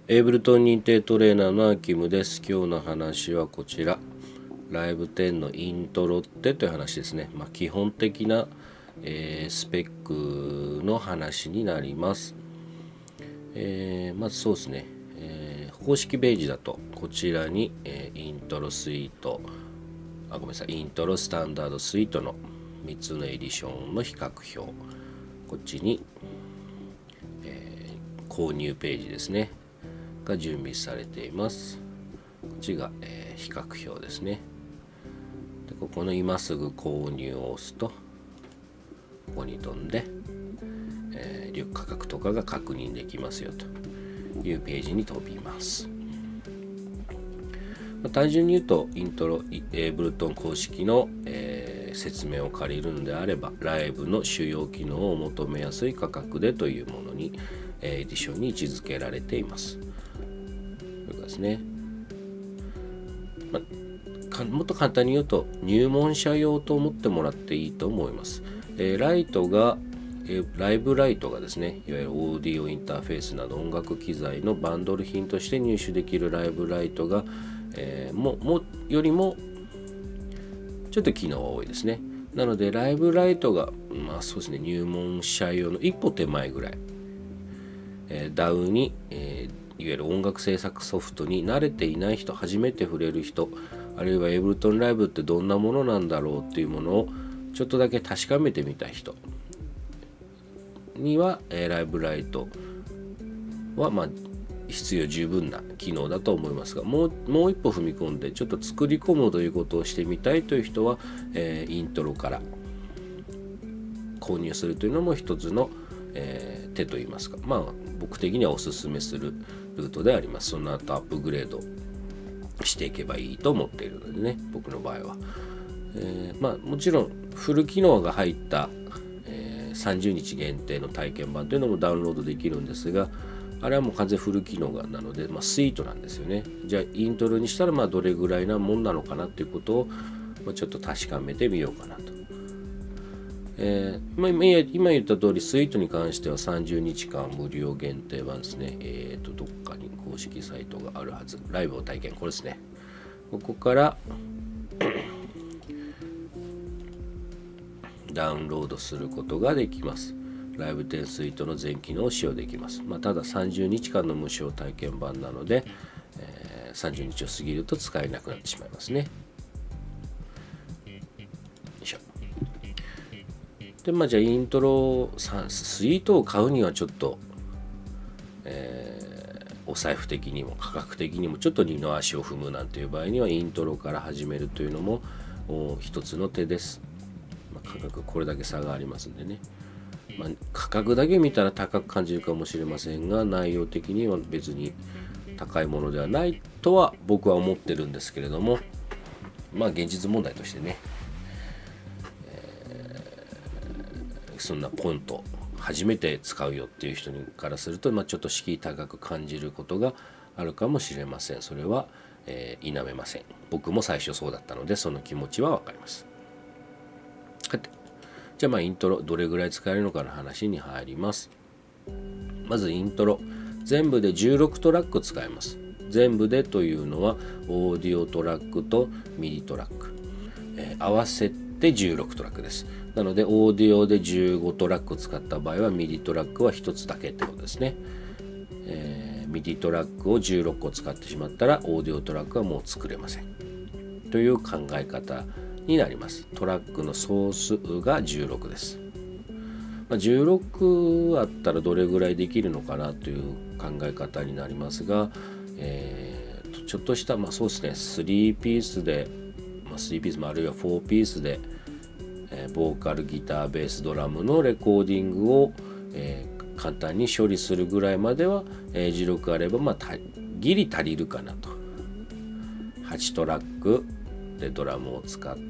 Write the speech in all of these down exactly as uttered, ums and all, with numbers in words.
エイブルトン認定トレーナーのアキムです。今日の話はこちら、ライブテンのイントロってという話ですね。まあ、基本的な、えー、スペックの話になります。えー、まずそうですね、えー、公式ページだとこちらに、えー、イントロスイートあごめんなさいイントロスタンダードスイートのみっつのエディションの比較表、こっちに、えー、購入ページですねが準備されています。こっちが、えー、比較表ですね。でここの今すぐ購入を押すとここに飛んで、えー、価格とかが確認できますよというページに飛びます。まあ、単純に言うとイントロエイブルトン公式の、えー、説明を借りるのであればライブの主要機能を求めやすい価格でというものに、えー、エディションに位置づけられています。というかですね、まあ、もっと簡単に言うと入門者用と思ってもらっていいと思います。えー、ライトがライブライトがですね、いわゆるオーディオインターフェースなど音楽機材のバンドル品として入手できるライブライトが、えー、ももよりもちょっと機能が多いですね。なのでライブライトがまあそうですね、入門者用の一歩手前ぐらい、えー、ダウに、えー、いわゆる音楽制作ソフトに慣れていない人、初めて触れる人、あるいはエイブルトンライブってどんなものなんだろうっていうものをちょっとだけ確かめてみたい人には、えー、ライブライトはまあ必要十分な機能だと思いますが、もうもう一歩踏み込んでちょっと作り込むということをしてみたいという人は、えー、イントロから購入するというのも一つの、えー、手といいますか、まあ僕的にはおすすめするルートであります。その後アップグレードしていけばいいと思っているのでね、僕の場合は、えー、まあもちろんフル機能が入ったさんじゅうにち限定の体験版というのもダウンロードできるんですが、あれはもう完全フル機能がなので、まあ、スイートなんですよね。じゃあイントロにしたらまあどれぐらいなもんなのかなっていうことを、まあ、ちょっと確かめてみようかなと。えーまあ、今言った通りスイートに関してはさんじゅうにちかん無料限定版ですね。えーとどっかに公式サイトがあるはず。ライブを体験、これですね。ここからダウンロードすることができます。ライブテンスイートの全機能を使用できます。まあ、たださんじゅうにちかんの無償体験版なので、えー、さんじゅうにちを過ぎると使えなくなってしまいますね。よいしょ。で、まあじゃあイントロスイートを買うにはちょっと、えー、お財布的にも価格的にもちょっと二の足を踏むなんていう場合にはイントロから始めるというのも一つの手です。価格これだけ差がありますんでね、まあ、価格だけ見たら高く感じるかもしれませんが、内容的には別に高いものではないとは僕は思ってるんですけれども、まあ現実問題としてね、えー、そんなポンと初めて使うよっていう人からすると、まあ、ちょっと敷居高く感じることがあるかもしれません。それは、えー、否めません。僕も最初そうだったのでその気持ちは分かります。じゃあまあイントロどれぐらい使えるのかの話に入ります。まずイントロ全部でじゅうろくトラック使えます。全部でというのはオーディオトラックとミディトラック、えー、合わせてじゅうろくトラックです。なのでオーディオでじゅうごトラック使った場合はミディトラックはひとつだけってことですね。えー、ミディトラックをじゅうろっこ使ってしまったらオーディオトラックはもう作れませんという考え方になります。トラックの総数がじゅうろくです。まあ、じゅうろくあったらどれぐらいできるのかなという考え方になりますが、えー、ちょっとした、まあ、そうですね、スリーピースで、まあ、スリーピースもあるいはフォーピースで、えー、ボーカル、ギター、ベース、ドラムのレコーディングを、えー、簡単に処理するぐらいまでは、えー、じゅうろくあれば、まあ、ギリ足りるかなと。はちトラックでドラムを使って、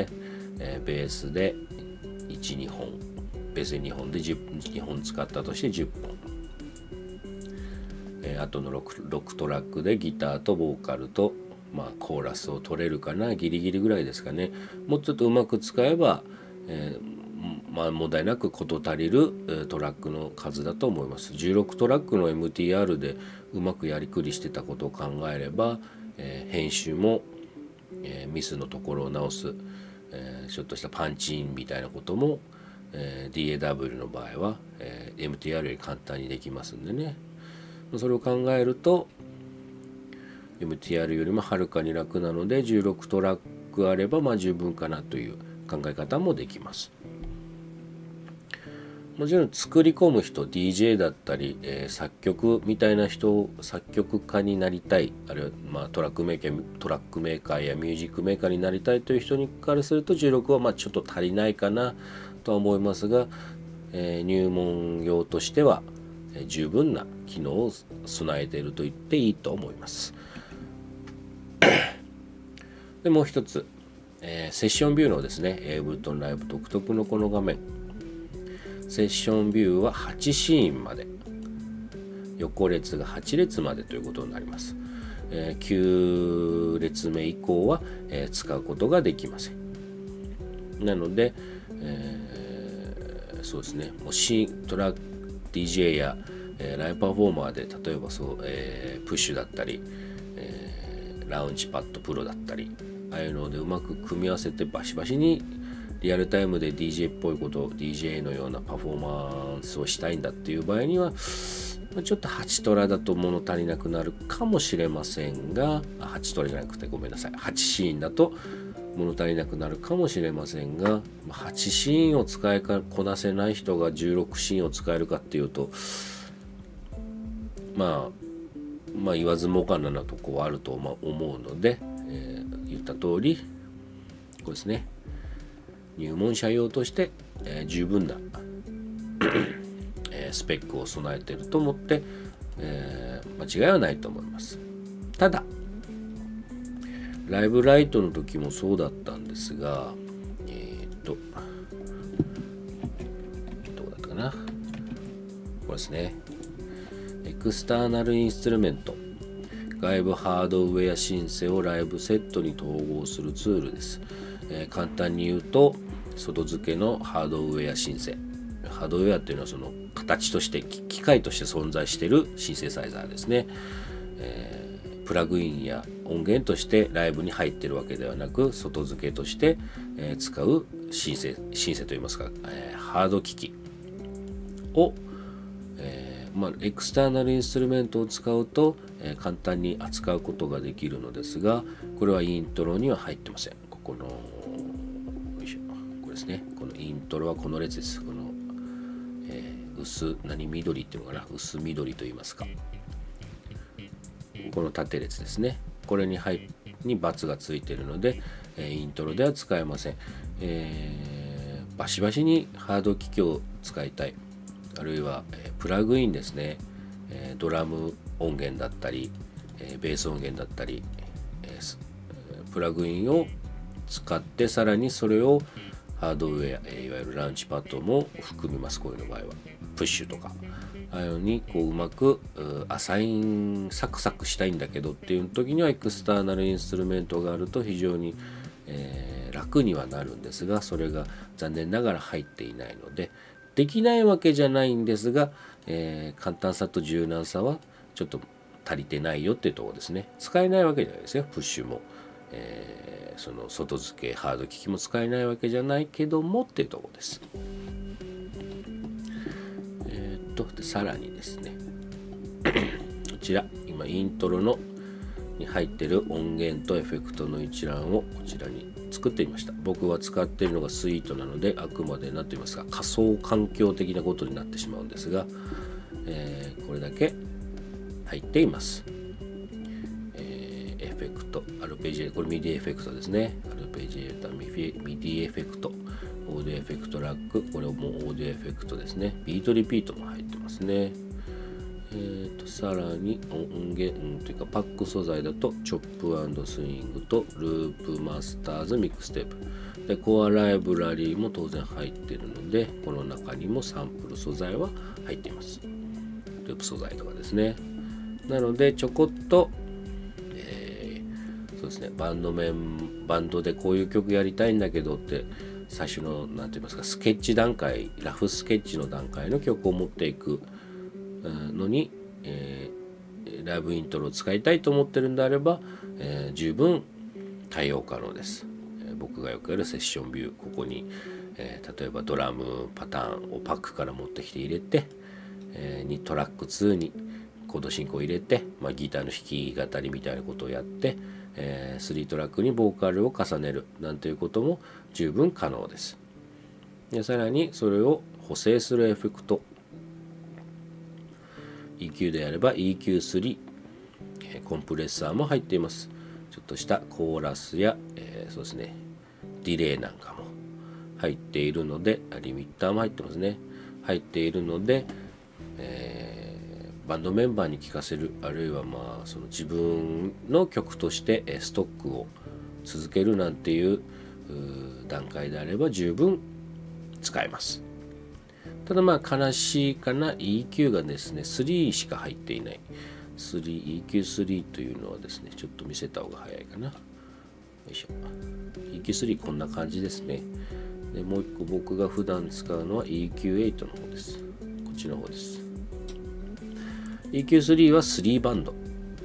えー、ベースでいち、にほん、ベースでにほんでじゅうにほん使ったとしてじゅっぽん、えー、あとの 6, ろくトラックでギターとボーカルと、まあ、コーラスを取れるかな、ギリギリぐらいですかね。もうちょっとうまく使えば、えー、 まあ、問題なく事足りるトラックの数だと思います。じゅうろくトラックの エムティーアール でうまくやりくりしてたことを考えれば、えー、編集も、えー、ミスのところを直す、えー、ちょっとしたパンチインみたいなことも、えー、ディーエーダブリュー の場合は、えー、エムティーアール より簡単にできますんでね。それを考えると エムティーアール よりもはるかに楽なので、じゅうろくトラックあればまあ十分かなという考え方もできます。もちろん作り込む人、 ディージェー だったり、えー、作曲みたいな人、作曲家になりたい、あるいはまあトラックメーカートラックメーカーやミュージックメーカーになりたいという人にからするとじゅうろくはまあちょっと足りないかなとは思いますが、えー、入門用としては、えー、十分な機能を備えていると言っていいと思います。でもう一つ、えー、セッションビューのですね、エイブルトンライブ独特のこの画面、セッションビューははちシーンまで、横列がはち列までということになります。えー、きゅう列目以降は、えー、使うことができません。なので、えー、そうですね、もうシーントラック ディージェー や、えー、ライブパフォーマーで例えばそう、えー、プッシュだったり、えー、ラウンジパッドプロだったり、ああいうのでうまく組み合わせてバシバシにリアルタイムで ディージェー っぽいこと、 ディージェー のようなパフォーマンスをしたいんだっていう場合にはちょっとはちトラだと物足りなくなるかもしれませんが、はちトラじゃなくてごめんなさい、はちシーンだと物足りなくなるかもしれませんが、はちシーンを使いこなせない人がじゅうろくシーンを使えるかっていうと、まあまあ言わずもがななとこはあると思うので、えー、言った通りこれですね、入門者用として、えー、十分な、えー、スペックを備えていると思って、えー、間違いはないと思います。ただライブライトの時もそうだったんですが、えー、っとどうだったかな、これですね、エクスターナルインストゥルメント、外部ハードウェアシンセをライブセットに統合するツールです。えー、簡単に言うと外付けのハードウェアシンセ、ハードウェアっていうのはその形として機械として存在しているシンセサイザーですね。えー、プラグインや音源としてライブに入っているわけではなく、外付けとして、えー、使うシンセシンセといいますか、えー、ハード機器を、えーまあ、エクスターナルインストゥルメントを使うと、えー、簡単に扱うことができるのですが、これはイントロには入ってません。ここのですね、このイントロはこの列です。この、えー、薄何緑っていうのかな、薄緑と言いますか、この縦列ですね、これに入に×がついているので、えー、イントロでは使えません。えー、バシバシにハード機器を使いたい、あるいは、えー、プラグインですね、えー、ドラム音源だったり、えー、ベース音源だったり、えー、プラグインを使ってさらにそれをハードウェア、いわゆるラウンチパッドも含みます。こういうの場合はプッシュとかああいうのにこううまくアサインサクサクしたいんだけどっていう時にはエクスターナルインストゥルメントがあると非常に、えー、楽にはなるんですが、それが残念ながら入っていないのでできないわけじゃないんですが、えー、簡単さと柔軟さはちょっと足りてないよっていうところですね。使えないわけじゃないですよ、プッシュも。えー、その外付けハード機器も使えないわけじゃないけどもっていうところです。えー、っとでさらにですねこちら今イントロのに入ってる音源とエフェクトの一覧をこちらに作ってみました。僕は使っているのがスイートなのであくまで何と言いますか仮想環境的なことになってしまうんですが、えー、これだけ入っています。エフェクト、アルペジエ、これミディエフェクトですね。アルペジエータ、ミディエフェクト、オーディオエフェクトラック、これもオーディオエフェクトですね。ビートリピートも入ってますね。えーと、さらに音源、うん、というかパック素材だとチョップ&スイングとループマスターズミックステープ。で、コアライブラリーも当然入っているので、この中にもサンプル素材は入っています。ループ素材とかですね。なので、ちょこっとそうですね、バンドメンバンドでこういう曲やりたいんだけどって最初の何て言いますかスケッチ段階ラフスケッチの段階の曲を持っていくのに、えー、ライブイントロを使いたいと思ってるんであれば、えー、十分対応可能です。えー、僕がよくやるセッションビュー、ここに、えー、例えばドラムパターンをパックから持ってきて入れて、えー、にトラックツーにコード進行を入れて、まあ、ギターの弾き語りみたいなことをやって、えー、スリートラックにボーカルを重ねるなんていうことも十分可能です。でさらにそれを補正するエフェクト、 イーキュー であれば イーキュースリー、えー、コンプレッサーも入っています。ちょっとしたコーラスや、えー、そうですねディレイなんかも入っているので、リミッターも入ってますね、入っているので、えーバンドメンバーに聴かせる、あるいはまあその自分の曲としてストックを続けるなんていう段階であれば十分使えます。ただまあ悲しいかな、 イーキュー がですねスリーしか入っていない。スリー イーキュースリー というのはですね、ちょっと見せた方が早いかな。よいしょ。 イーキュースリー こんな感じですね。でもう一個僕が普段使うのは イーキューエイト の方です。こっちの方です。イーキュースリー はスリーバンド、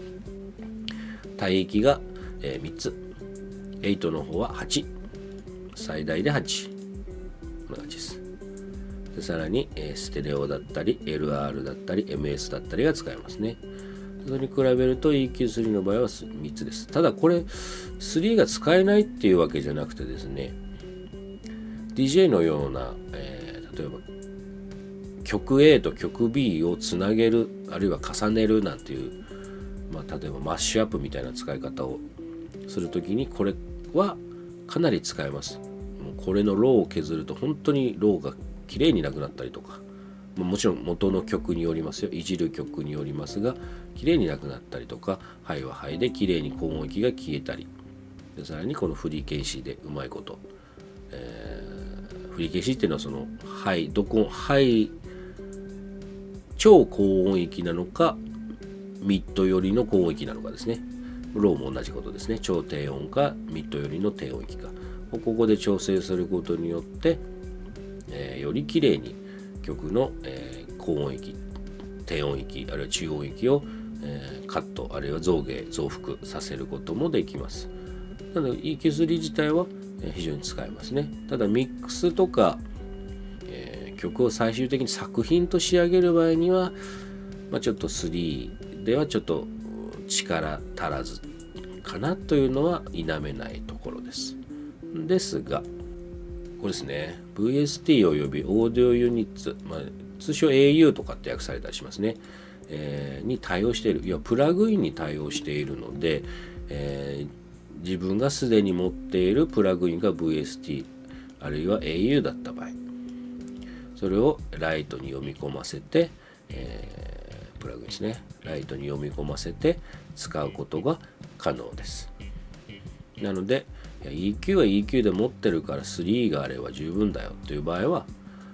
帯域がみっつ、エイトの方ははち、最大ではち、こんな感じです。でさらにステレオだったり エルアール だったり エムエス だったりが使えますね。それに比べると イーキュースリー の場合はみっつです。ただこれスリーが使えないっていうわけじゃなくてですね、 ディージェー のような、えー、例えば曲 A と曲 B をつなげる、あるいは重ねるなんていう、まあ、例えばマッシュアップみたいな使い方をするときにこれはかなり使えます。もうこれのローを削ると本当にローがきれいになくなったりとか、もちろん元の曲によりますよ、いじる曲によりますがきれいになくなったりとか、ハイはハイできれいに高音域が消えたり、でさらにこの振り消しでうまいこと、えー、振り消しっていうのはそのハイどこハイ超高音域なのかミッド寄りの高音域なのかですね。ローも同じことですね。超低音かミッド寄りの低音域か、ここで調整することによって、えー、よりきれいに曲の、えー、高音域、低音域、あるいは中音域を、えー、カットあるいは増減増幅させることもできます。なので イーキュースリー 自体は非常に使えますね。ただミックスとか曲を最終的に作品と仕上げる場合には、まあ、ちょっとスリーではちょっと力足らずかなというのは否めないところです。ですがこれですね、 ブイエスティー およびオーディオユニッツ、まあ、通称 エーユー とかって訳されたりしますね、えー、に対応している、いやプラグインに対応しているので、えー、自分がすでに持っているプラグインが ブイエスティー あるいは エーユー だった場合、それをライトに読み込ませて、えー、プラグインですね、ライトに読み込ませて使うことが可能です。なので イーキュー は イーキュー で持ってるからスリーがあれば十分だよという場合は、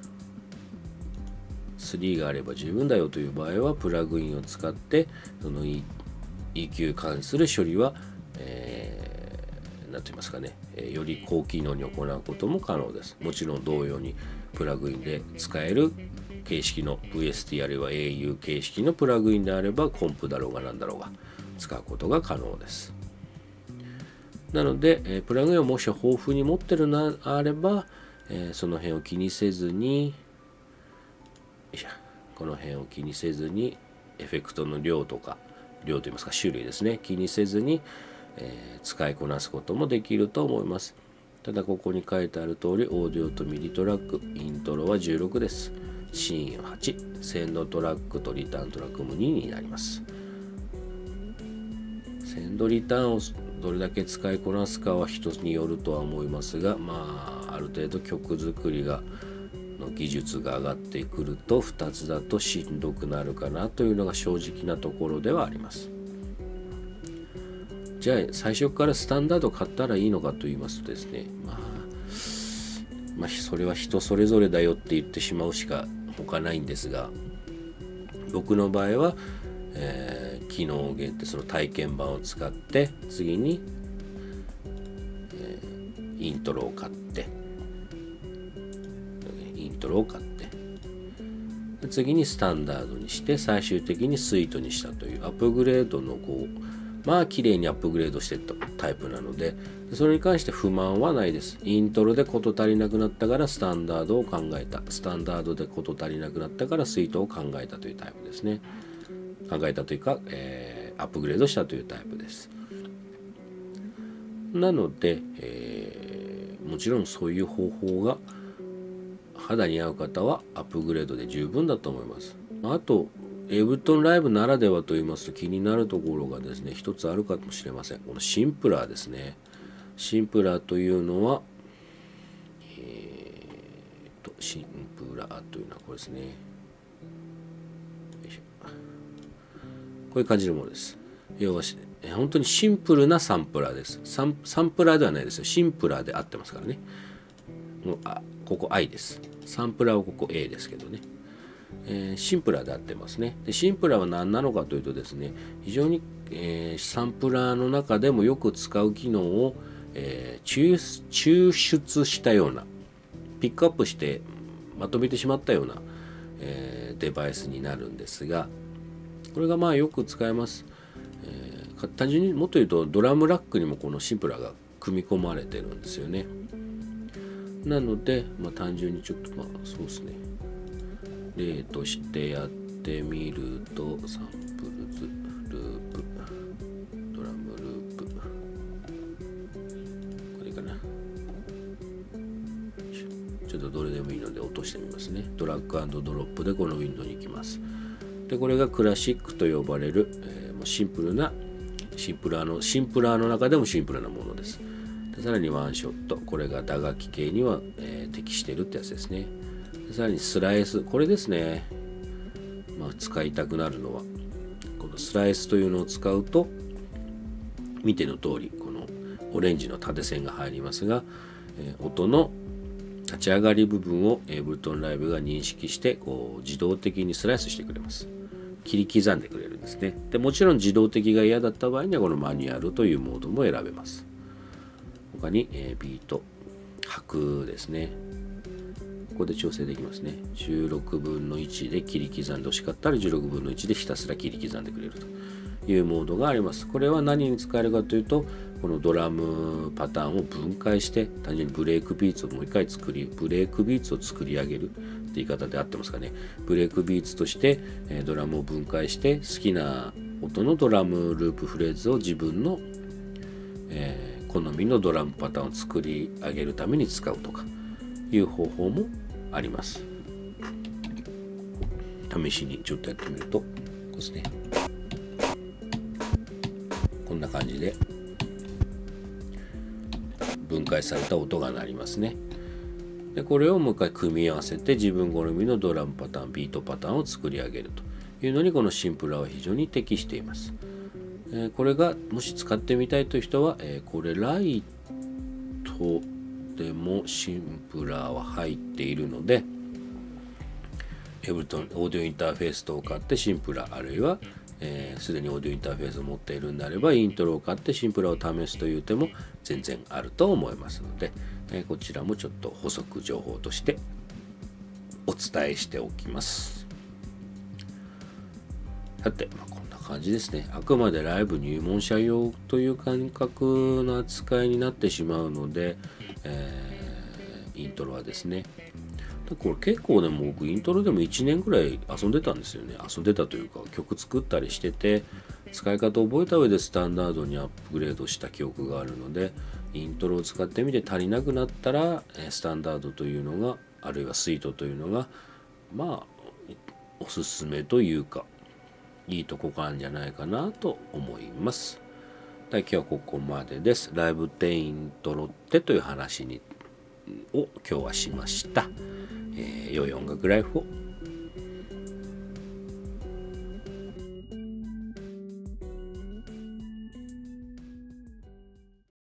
スリーがあれば十分だよという場合はプラグインを使ってその イーキュー に関する処理は、えー、何と言いますかね、より高機能に行うことも可能です。もちろん同様にプラグインで使える形式の ブイエスティー あるいは エーユー 形式のプラグインであればコンプだろうが何だろうが使うことが可能です。なので、えー、プラグインをもし豊富に持ってるのであれば、えー、その辺を気にせずに、よいしょ、この辺を気にせずにエフェクトの量とか量といいますか種類ですね、気にせずに、えー、使いこなすこともできると思います。ただここに書いてある通りオーディオとミディトラック、イントロはじゅうろくです。シーンはち、センドトラックとリターントラックもにになります。センドリターンをどれだけ使いこなすかは一つによるとは思いますが、まあある程度曲作りがの技術が上がってくるとふたつだとしんどくなるかなというのが正直なところではあります。じゃあ最初からスタンダード買ったらいいのかと言いますとですね、まあ、まあそれは人それぞれだよって言ってしまうしか他ないんですが、僕の場合は、えー、機能限定その体験版を使って次に、えー、イントロを買ってトロを買って、次にスタンダードにして最終的にスイートにしたというアップグレードのこうまあ綺麗にアップグレードしていったタイプなので、それに関して不満はないです。イントロで事足りなくなったからスタンダードを考えた、スタンダードで事足りなくなったからスイートを考えたというタイプですね。考えたというか、えー、アップグレードしたというタイプです。なので、えー、もちろんそういう方法が肌に合う方はアップグレードで十分だと思います。あとエイブルトンライブならではと言いますと気になるところがですね一つあるかもしれません。このシンプラーですね。シンプラーというのは、えー、とシンプラーというのはこれですね。よいしょ。こういう感じのものです。要は本当にシンプルなサンプラーです。サン、サンプラーではないですよ。シンプラーで合ってますからね。もうあここ I です。サンプラーはここ A ですけどね。えー、シンプラーで合ってますね。でシンプラーは何なのかというとですね、非常に、えー、サンプラーの中でもよく使う機能を、えー、抽, 抽出したような、ピックアップしてまとめてしまったような、えー、デバイスになるんですが、これがまあよく使えます。えー、単純にもっと言うとドラムラックにもこのシンプラーが組み込まれてるんですよね。なので、まあ、単純にちょっとまあそうですね。例としてやってみると、サンプルズループ、ドラムループ、これかな。ちょっとどれでもいいので落としてみますね。ドラッグ&ドロップでこのウィンドウに行きます。で、これがクラシックと呼ばれる、えー、もうシンプルな、シンプラーの、シンプラーの中でもシンプルなものです。でさらにワンショット、これが打楽器系には、えー、適しているってやつですね。さらにスライス、これですね、まあ、使いたくなるのはこのスライスというのを使うと見ての通りこのオレンジの縦線が入りますが、えー、音の立ち上がり部分をエイブルトンライブが認識してこう自動的にスライスしてくれます。切り刻んでくれるんですね。でもちろん自動的が嫌だった場合にはこのマニュアルというモードも選べます。他に、えー、ビート拍ですね、ここで調整できますね。じゅうろくぶんのいちで切り刻んで欲しかったらじゅうろくぶんのいちでひたすら切り刻んでくれるというモードがあります。これは何に使えるかというと、このドラムパターンを分解して単純にブレイクビーツをもう一回作り、ブレイクビーツを作り上げるって言い方で合ってますかね。ブレイクビーツとしてドラムを分解して好きな音のドラムループフレーズを自分の、えー、好みのドラムパターンを作り上げるために使うとかいう方法もあります。試しにちょっとやってみるとこうですね、こんな感じで分解された音が鳴りますね。でこれをもう一回組み合わせて自分好みのドラムパターン、ビートパターンを作り上げるというのにこのシンプラーは非常に適しています。えー、これがもし使ってみたいという人は、えー、これライトでもシンプラーは入っているので、エイブルトンオーディオインターフェースとを買ってシンプラー、あるいはすで、えー、にオーディオインターフェースを持っているんであればイントロを買ってシンプラーを試すという手も全然あると思いますので、えー、こちらもちょっと補足情報としてお伝えしておきます。さて、まあ、こんな感じですね。あくまでライブ入門者用という感覚の扱いになってしまうので、えー、イントロはですね、これ結構でも僕イントロでもいちねんぐらい遊んでたんですよね。遊んでたというか曲作ったりしてて、使い方を覚えた上でスタンダードにアップグレードした記憶があるので、イントロを使ってみて足りなくなったらスタンダードというのが、あるいはスイートというのがまあおすすめというかいいとこがあるんじゃないかなと思います。で今日はここまでです。ライブテイントロってという話にを今日はしました。えー、良い音楽ライフを